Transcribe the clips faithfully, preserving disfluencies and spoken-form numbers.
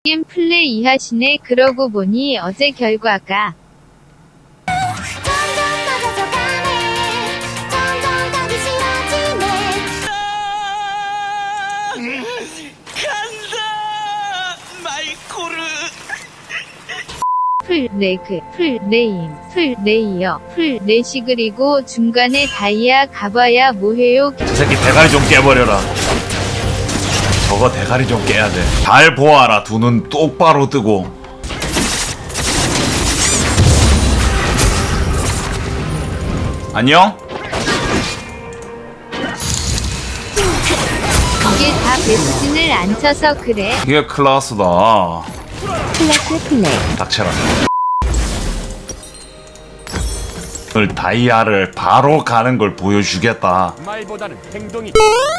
게임 플레이 하시네. 그러고 보니 어제 결과가 풀레그, 풀레임, 풀레이어, 풀레시 그리고 중간에 다이아 가봐야 뭐해요. 저 새끼 대가리 좀 깨버려라. 저거 대가리 좀 깨야 돼. 잘 보아라. 두 눈 똑바로 뜨고. 안녕? 이게 다 베스틴을 안 쳐서 그래. 이게 클라스다. 클라스 플레이. 닥쳐라. 오늘 다이아를 바로 가는 걸 보여주겠다. 말보다는 행동이.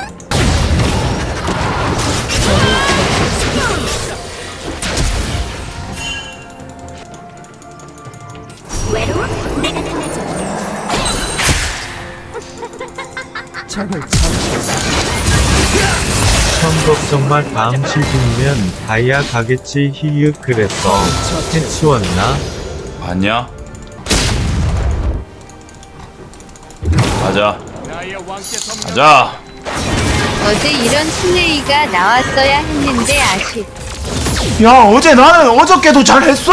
천국 정말 다음 시즌이면 다이아 가겠지. 히읗 그랬어. 해치웠나? 봤냐? 가자. 가자. 어제 이런 플레이가 나왔어야 했는데 아쉽. 야, 어제 나는 어저께도 잘했어.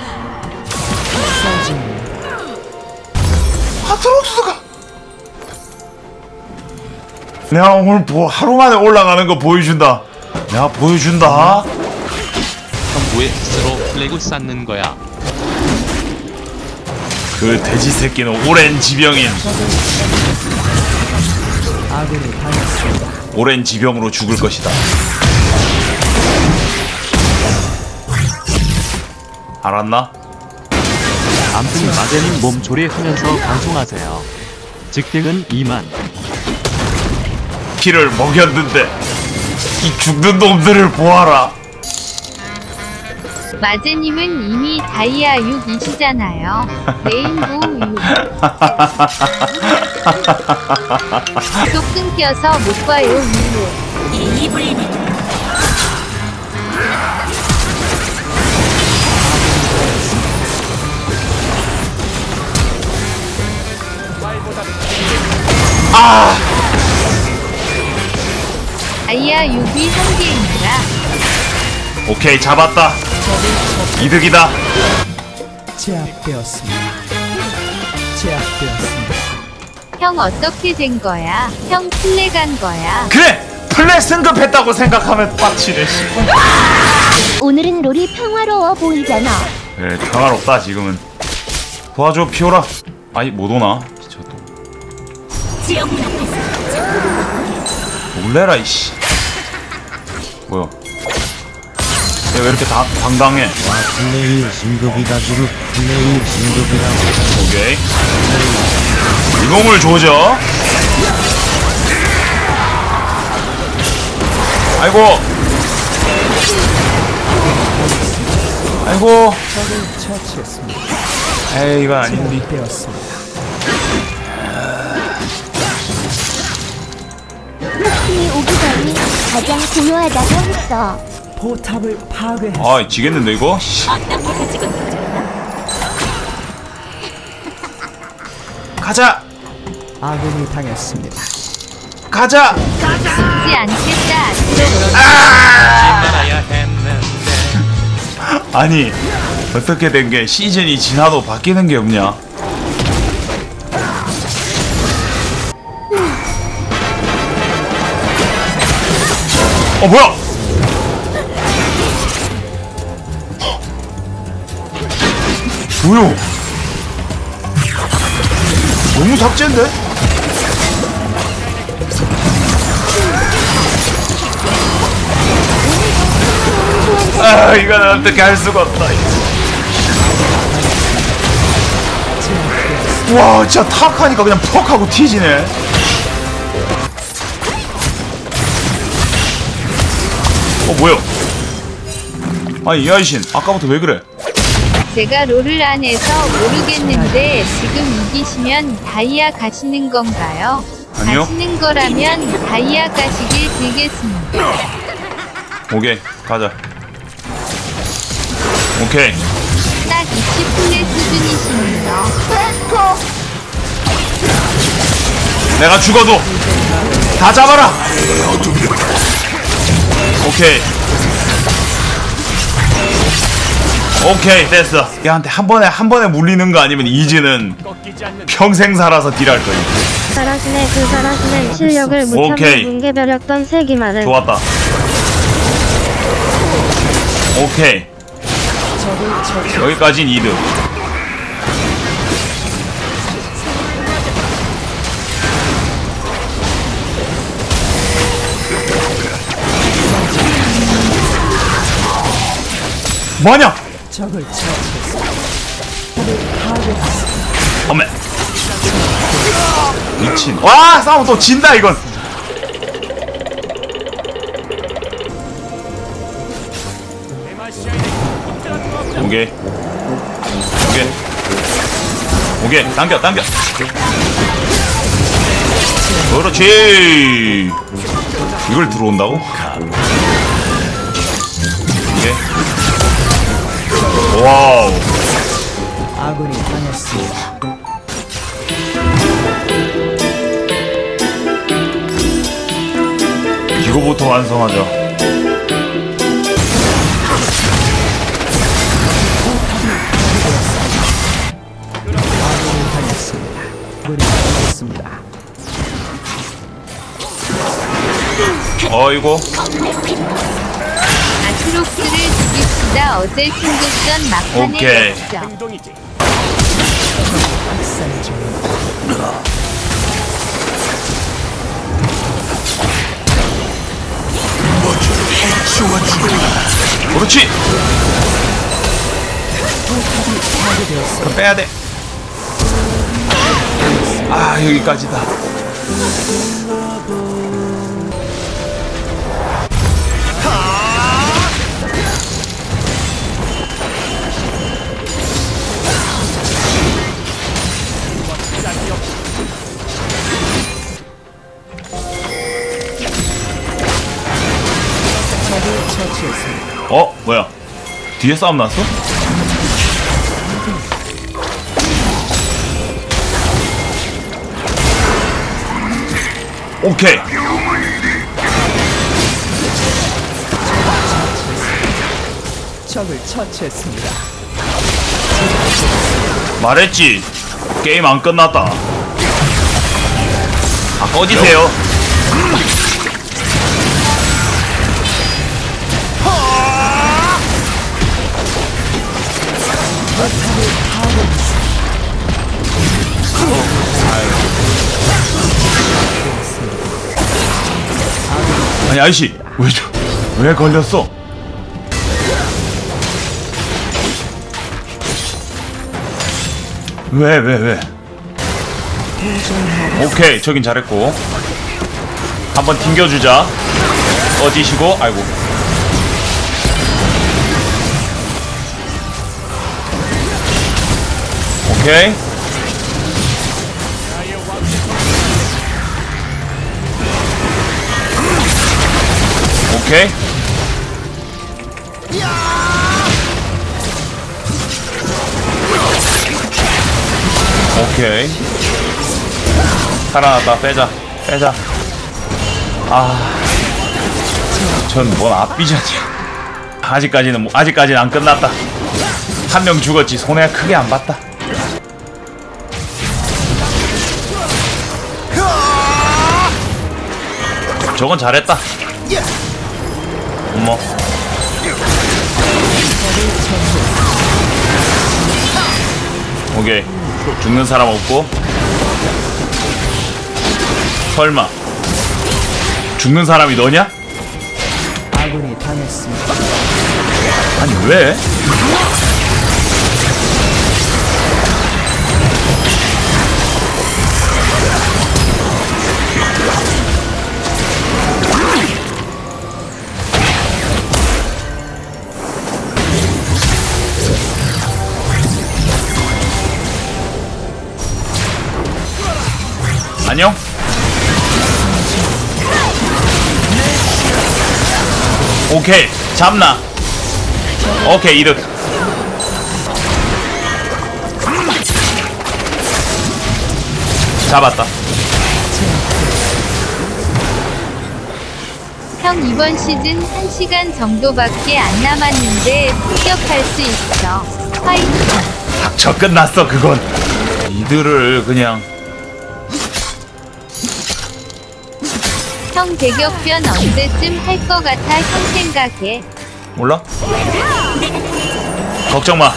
아트록스가 내가 오늘 뭐 하루 만에 올라가는 거 보여준다. 내가 보여준다. 형 뭐해 스스로 플래그 쌓는 거야. 그 돼지 새끼는 오랜 지병인. 오랜 지병으로 죽을 것이다. 알았나? 암튼 마제님 몸 조리하면서 방송하세요. 직등은 이만. 피를 먹였는데 이 죽는 놈들을 보아라. 마제님은 이미 다이아 육이시잖아요. 레인보우 육. 또 끊겨서 못 봐요. 이후. 아! 다이아 육이 한 개입니다. 오케이, 잡았다. 이득이다. 제압되었습니다. 제압되었습니다. 형 어떻게 된 거야? 형 플레 간 거야. 그래! 플레 승급했다고 생각하면 빡치네. 오늘은 롤이 평화로워 보이잖아. 그래, 평화롭다 지금은. 도와줘 피오라. 아니 못오나? 미쳤다. 놀래라 이씨. 뭐야? 얘 왜 이렇게 다, 당당해? 와 플레이 진급이 가지고 플레이 진급이라고. 오케이. 이공을 조져. 아이고. 아이고. 처치했습니다. 에이 이건 아닌데. 되었습니다. 팀이 오기 전이 가장 중요하다고 했어. 포탑을 파괴. 아 지겠는데 이거? 가자. 아군이 당했습니다. 가자. 죽지 않겠다. 말아야 했는데. 아니 어떻게 된 게 시즌이 지나도 바뀌는 게 없냐? 어 뭐야? 뭐야? 너무 삭제인데? 아 이건 어떻게 할 수가 없다. 와 진짜 탁 하니까 그냥 퍽 하고 튀지네. 어 뭐야? 아니 이 아이신 아까부터 왜 그래? 제가 롤을 안 해서 모르겠는데 지금 이기시면 다이아 가시는 건가요? 아니요. 가시는 거라면 다이아 가시길 빌겠습니다. 오케이 가자. 오케이. 딱 이십 플레 수준이시네요. 내가 죽어도 다 잡아라. 오케이. 오케이 됐어. 얘한테 한 번에 한 번에 물리는 거 아니면 이즈는 평생 살아서 딜할 거야. 자라신의 그 자라신의 실력을 오케이. 무참히 뭉개버렸던 세기말은 좋았다. 오케이. 여기까진 이득. 뭐하냐? 어메 미친. 와 싸움 또 진다 이건. 오케이 오케이 오케이 당겨 당겨. 그렇지. 이걸 들어온다고? 오케이. 와우. 아군이 당했습니다. 이거부터 완성하자. 어이구. 아트록스를 죽입시다. 어제 승급전 막판에 오케이. 역전. 그렇지. 그럼 빼야 돼. 아 여기까지다. 어? 뭐야? 뒤에 싸움 났어? 오케이. 적을 처치했습니다. 말했지. 게임 안 끝났다. 아 꺼지세요. 아니 아이씨 왜 저, 왜 걸렸어? 왜 왜 왜? 오케이 저긴 잘했고 한번 튕겨주자. 꺼지시고 아이고. 오케이. 오케이. 오케이. 살아났다. 빼자. 빼자. 아, 전 뭔 앞비전이야. 아직까지는 뭐, 아직까지는 안 끝났다. 한 명 죽었지. 손해가 크게 안 봤다. 저건 잘했다. 어머. 오케이. 죽는 사람 없고. 설마 죽는 사람이 너냐? 아군이 당했습니다. 아니 왜? 안녕? 오케이 잡나. 오케이 이득. 잡았다. 형 이번 시즌 한 시간 정도밖에 안 남았는데 습격할 수 있어. 화이팅. 닥쳐, 끝났어 그건. 이들을 그냥. 형 대격변 언제쯤 할 거 같아 형 생각해. 몰라? 걱정 마.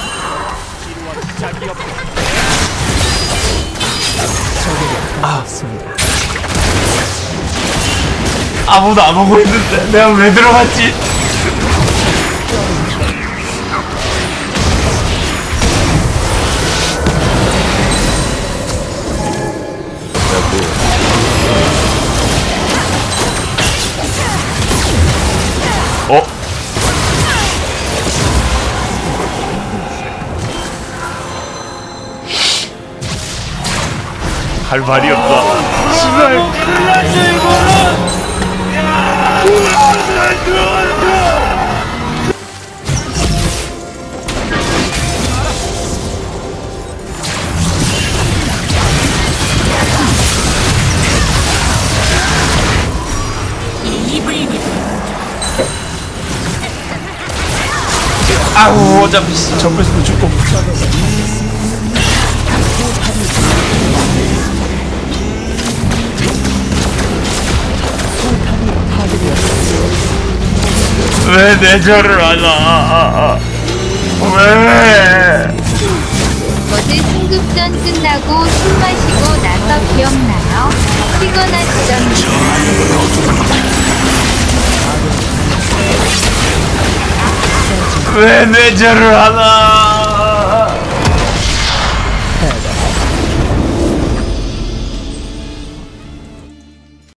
아. 아무도 안 오고 있는데 내가 왜 들어갔지? 어? 할 말이 없다. 씨발, 큰일 났어 이거는. 아우, 어차피 전부에서 죽고. 왜 내절을 하나? 왜? 어제 승급전 끝나고 술 마시고 나서 기억나요? 피곤하시던데. 왜 내절을 하나?